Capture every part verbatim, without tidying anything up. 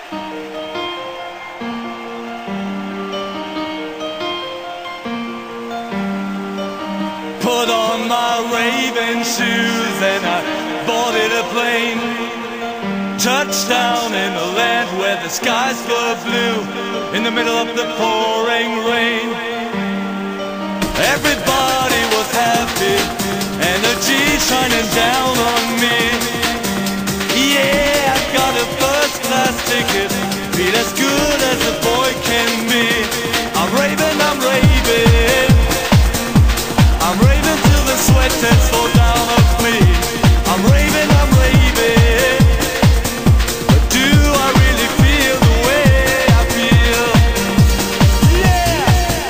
Put on my raving shoes and I boarded a plane. Touchdown in a land where the skies were blue, in the middle of the pouring rain. Everybody was happy, energy shining down on me. Yeah, I got a first class ticket, feel as good as a boy can be. I'm raving, I'm raving, I'm raving till the sweat has fall down off me. I'm raving, I'm raving, but do I really feel the way I feel? Yeah!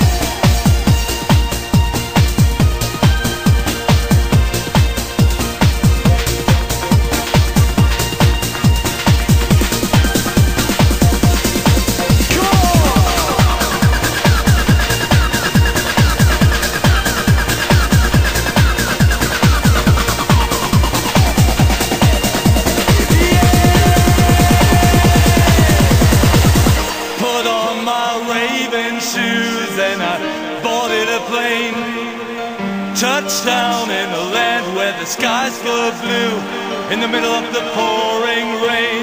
Shoes and I boarded a plane. Touchdown in a land where the skies were blue, in the middle of the pouring rain.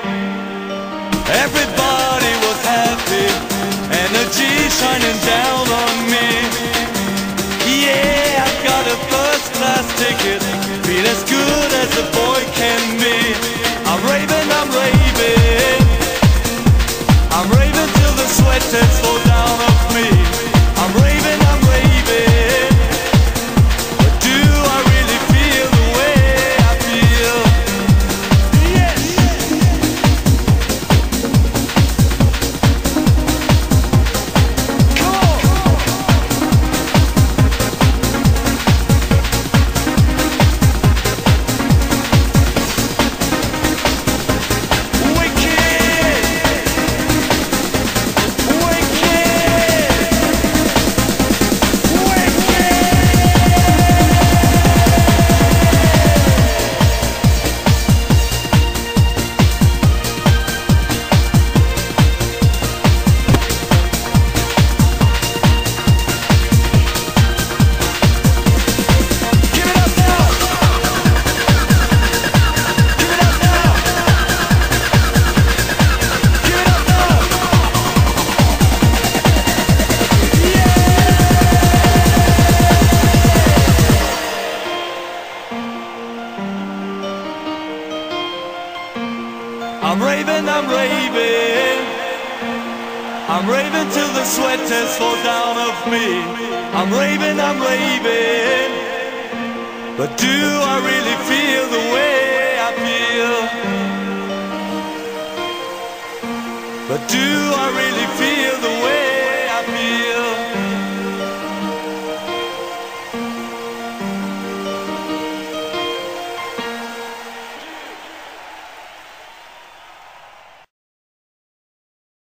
Everybody was happy, energy shining down on me. Yeah, I got a first class ticket, feel as good as a boy can be. I'm raving, I'm raving, I'm raving till the sweat has fall down off me. I'm raving, I'm raving, but do I really feel the way I feel? Yes! Come on! I'm raving, I'm raving, I'm raving till the sweat has fall down off me. I'm raving, I'm raving, but do I really feel the way I feel? But do I really feel the way